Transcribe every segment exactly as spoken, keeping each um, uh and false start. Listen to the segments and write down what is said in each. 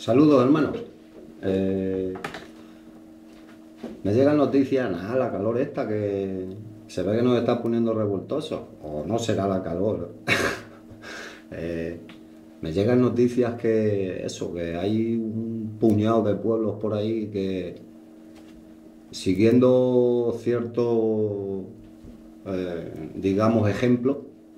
Saludos, hermanos. Eh, me llegan noticias, nada, la calor esta que se ve que nos está poniendo revoltosos, o no será la calor. Eh, me llegan noticias que eso, que hay un puñado de pueblos por ahí que siguiendo cierto, eh, digamos, ejemplo,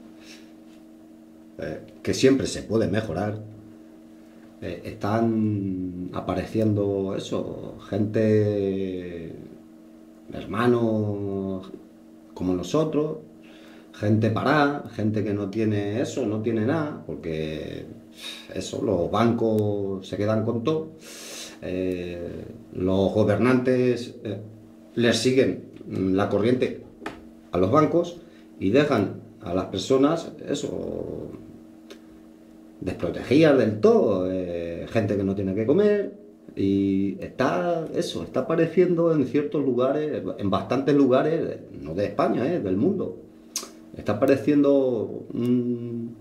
eh, que siempre se puede mejorar. Eh, están apareciendo eso, gente, hermanos como nosotros, gente parada, gente que no tiene eso, no tiene nada, porque eso, los bancos se quedan con todo, eh, los gobernantes eh, les siguen la corriente a los bancos y dejan a las personas eso desprotegidas del todo, eh, gente que no tiene que comer, y está eso, está apareciendo en ciertos lugares, en bastantes lugares, no de España, eh, del mundo. Está apareciendo un-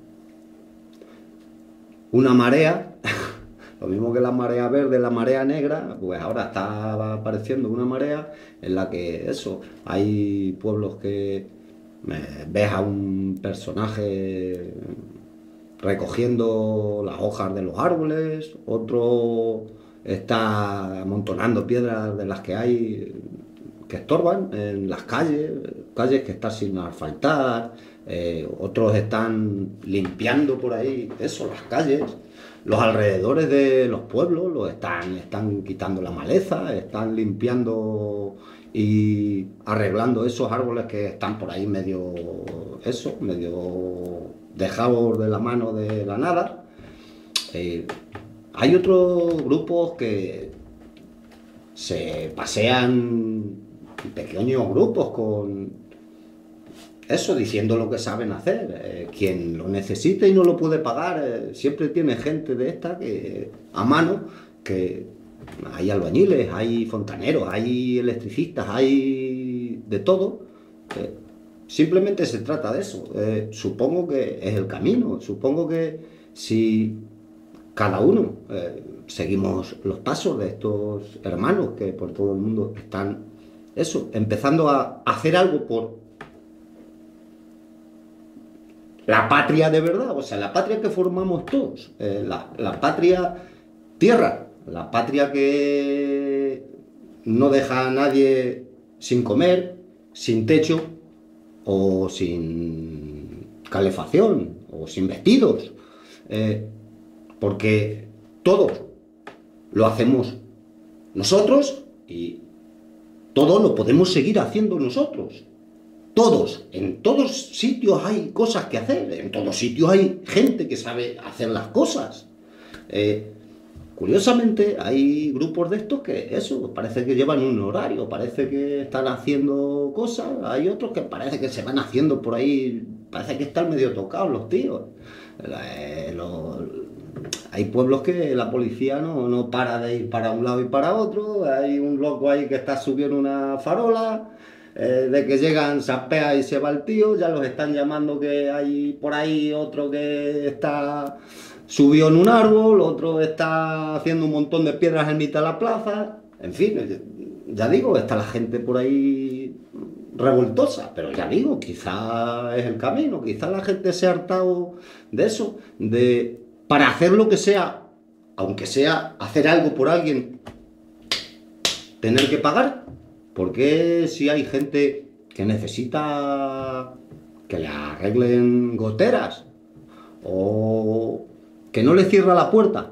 una marea, lo mismo que la marea verde, la marea negra, pues ahora está apareciendo una marea en la que eso, hay pueblos que eh, ves a un personaje recogiendo las hojas de los árboles, otro está amontonando piedras de las que hay que estorban en las calles, calles que están sin asfaltar, eh, otros están limpiando por ahí, eso, las calles, los alrededores de los pueblos, los están, están quitando la maleza, están limpiando y arreglando esos árboles que están por ahí medio, eso, medio dejados de la mano de la nada. Eh, hay otros grupos que se pasean pequeños grupos con eso, diciendo lo que saben hacer. Eh, quien lo necesite y no lo puede pagar, eh, siempre tiene gente de esta que a mano, que hay albañiles, hay fontaneros, hay electricistas, hay de todo. Eh, simplemente se trata de eso. Eh, supongo que es el camino. Supongo que si cada uno eh, seguimos los pasos de estos hermanos que por todo el mundo están eso, empezando a hacer algo por la patria de verdad, o sea, la patria que formamos todos, eh, la, la patria tierra, la patria que no deja a nadie sin comer, sin techo o sin calefacción o sin vestidos, eh, porque todos lo hacemos nosotros y todo lo podemos seguir haciendo nosotros. Todos, en todos sitios hay cosas que hacer, en todos sitios hay gente que sabe hacer las cosas. Eh, curiosamente, hay grupos de estos que, eso, parece que llevan un horario, parece que están haciendo cosas, hay otros que parece que se van haciendo por ahí, parece que están medio tocados los tíos. Eh, los, hay pueblos que la policía no, no para de ir para un lado y para otro, hay un loco ahí que está subiendo una farola. Eh, de que llegan, sapea y se va el tío, ya los están llamando que hay por ahí otro que está subió en un árbol, otro está haciendo un montón de piedras en mitad de la plaza, en fin, ya digo, está la gente por ahí revoltosa, pero ya digo, quizá es el camino, quizá la gente se ha hartado de eso, de para hacer lo que sea, aunque sea hacer algo por alguien, tener que pagar. ¿Por qué si hay gente que necesita que le arreglen goteras o que no le cierra la puerta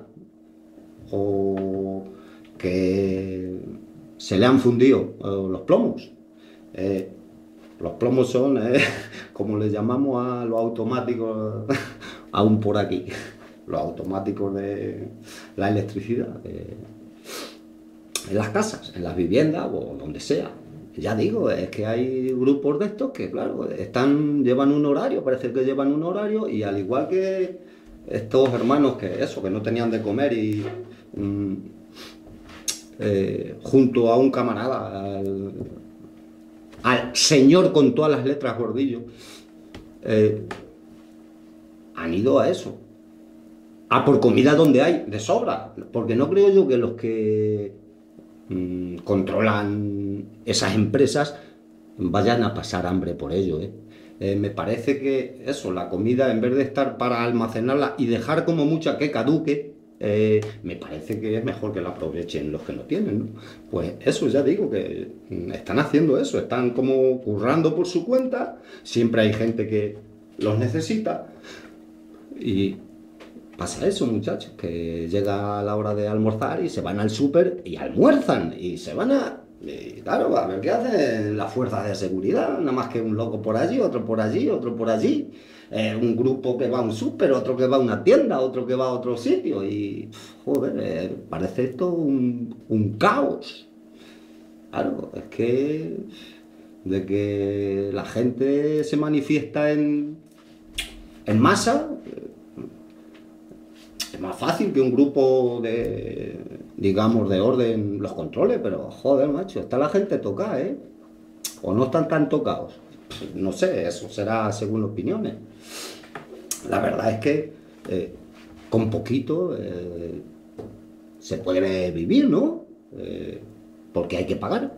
o que se le han fundido eh, los plomos? Eh, los plomos son, eh, como les llamamos a los automáticos aún por aquí, los automáticos de la electricidad. Eh, en las casas, en las viviendas o donde sea. Ya digo, es que hay grupos de estos que, claro, están, llevan un horario, parece que llevan un horario, y al igual que estos hermanos que eso, que no tenían de comer y mm, eh, junto a un camarada, al, al señor con todas las letras Gordillo, eh, han ido a eso, a por comida donde hay de sobra, porque no creo yo que los que mmm, controlan esas empresas vayan a pasar hambre por ello, ¿eh? Eh, me parece que eso, la comida, en vez de estar para almacenarla y dejar como mucha que caduque, eh, me parece que es mejor que la aprovechen los que no tienen, ¿no? Pues eso, ya digo, que están haciendo eso, están como currando por su cuenta, siempre hay gente que los necesita y pasa eso, muchachos, que llega la hora de almorzar y se van al súper y almuerzan y se van a... Y claro, a ver qué hacen las fuerzas de seguridad, nada más que un loco por allí, otro por allí, otro por allí, eh, un grupo que va a un súper, otro que va a una tienda, otro que va a otro sitio y, joder, eh, parece esto un, un caos. Claro, es que de que la gente se manifiesta en, en masa, es más fácil que un grupo de, digamos, de orden los controle, pero joder, macho, está la gente tocada, ¿eh? O no están tan tocados. No sé, eso será según opiniones. La verdad es que eh, con poquito eh, se puede vivir, ¿no? Eh, porque hay que pagar.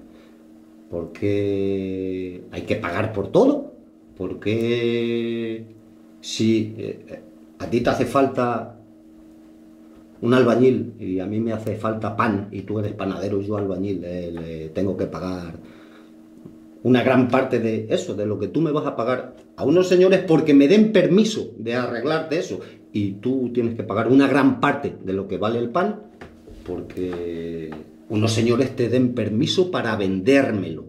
Porque hay que pagar por todo. Porque si eh, a ti te hace falta un albañil y a mí me hace falta pan y tú eres panadero y yo albañil, eh, le tengo que pagar una gran parte de eso, de lo que tú me vas a pagar a unos señores porque me den permiso de arreglarte eso y tú tienes que pagar una gran parte de lo que vale el pan porque unos señores te den permiso para vendérmelo.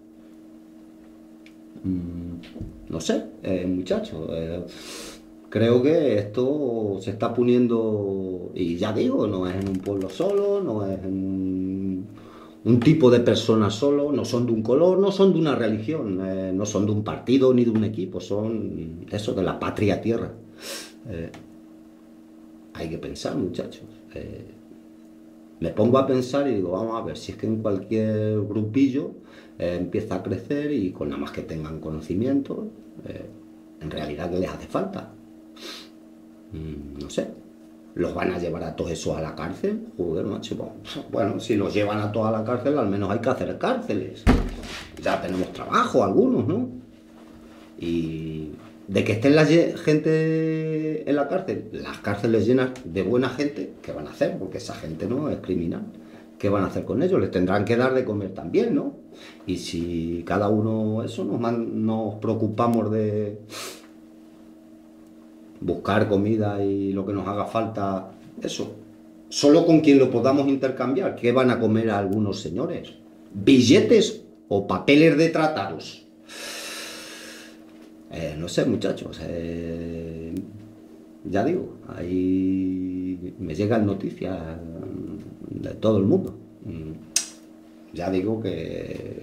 Mm, no sé, eh, muchachos, eh, creo que esto se está poniendo, y ya digo, no es en un pueblo solo, no es en un, un tipo de personas solo, no son de un color, no son de una religión, eh, no son de un partido ni de un equipo, son eso, de la patria tierra. Eh, hay que pensar, muchachos. Eh, me pongo a pensar y digo, vamos a ver, si es que en cualquier grupillo eh, empieza a crecer y con nada más que tengan conocimiento, eh, en realidad, ¿qué les hace falta? No sé, ¿los van a llevar a todos esos a la cárcel? Joder, macho, bueno, si los llevan a todos a la cárcel, al menos hay que hacer cárceles. Ya tenemos trabajo algunos, ¿no? Y de que estén la gente en la cárcel, las cárceles llenas de buena gente, ¿qué van a hacer? Porque esa gente no es criminal. ¿Qué van a hacer con ellos? Les tendrán que dar de comer también, ¿no? Y si cada uno, eso, nos, nos preocupamos de buscar comida y lo que nos haga falta, eso, solo con quien lo podamos intercambiar. ¿Qué van a comer a algunos señores? ¿Billetes o papeles de tratados? Eh, no sé, muchachos, eh, ya digo, ahí me llegan noticias de todo el mundo. Ya digo que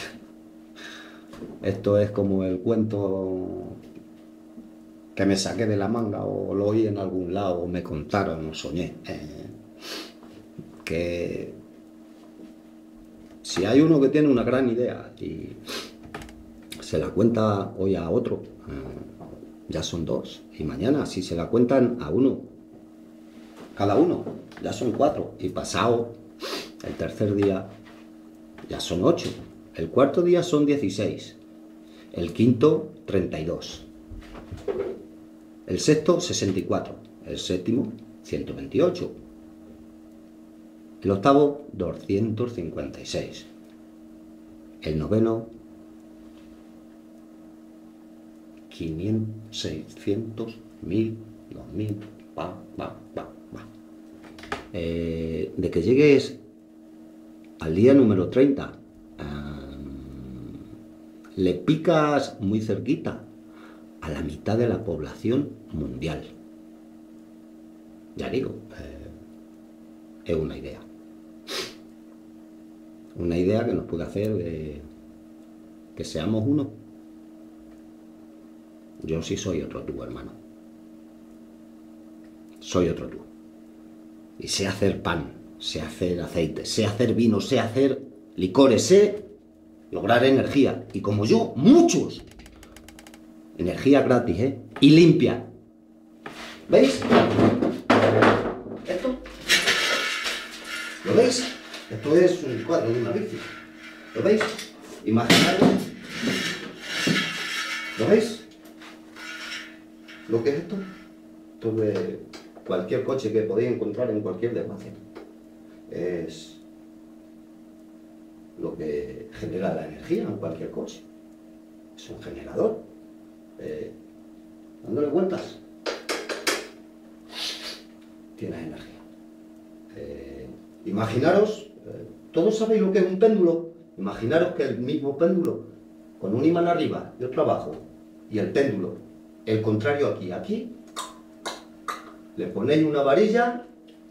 esto es como el cuento que me saqué de la manga o lo oí en algún lado o me contaron o soñé, eh, que si hay uno que tiene una gran idea y se la cuenta hoy a otro, eh, ya son dos, y mañana si se la cuentan a uno, cada uno, ya son cuatro, y pasado el tercer día ya son ocho, el cuarto día son dieciséis, el quinto treinta y dos, el sexto sesenta y cuatro, el séptimo ciento veintiocho, el octavo doscientos cincuenta y seis, el noveno quinientos, seiscientos, mil, dos mil, va, va, va, va. Eh, de que llegues al día número treinta, um, le picas muy cerquita a la mitad de la población mundial. Ya digo, eh, es una idea. Una idea que nos puede hacer eh, que seamos uno. Yo sí soy otro tú, hermano. Soy otro tú. Y sé hacer pan, sé hacer aceite, sé hacer vino, sé hacer licores, sé lograr energía. Y como yo, muchos. Energía gratis, ¿eh? Y limpia. ¿Veis? ¿Lo veis? Esto es un cuadro de una bici. ¿Lo veis? Imaginaros. ¿Lo veis? ¿Lo que es esto? Esto es cualquier coche que podéis encontrar en cualquier desguace. Es lo que genera la energía en cualquier coche. Es un generador. Eh, dándole vueltas, tienes energía. Eh, imaginaros, eh, todos sabéis lo que es un péndulo. Imaginaros que el mismo péndulo, con un imán arriba y otro abajo, y el péndulo, el contrario aquí, aquí, le ponéis una varilla,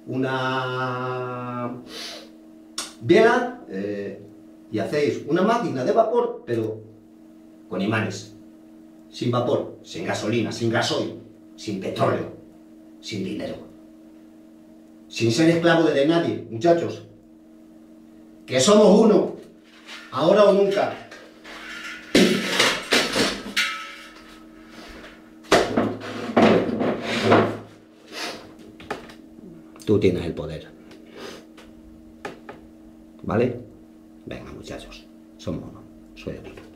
una biela, eh, y hacéis una máquina de vapor, pero con imanes, sin vapor, sin gasolina, sin gasoil, sin petróleo, sin dinero, sin ser esclavo de nadie, muchachos, que somos uno, ahora o nunca. Tú tienes el poder, ¿vale? Venga, muchachos, somos uno, soy otro.